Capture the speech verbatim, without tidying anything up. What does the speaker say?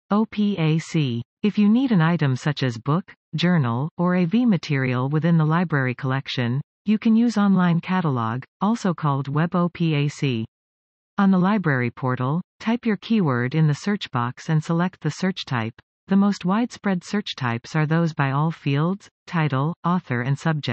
O P A C. If you need an item such as book, journal, or A V material within the library collection, you can use Online Catalog, also called Web O P A C. On the library portal, type your keyword in the search box and select the search type. The most widespread search types are those by all fields, title, author and subject.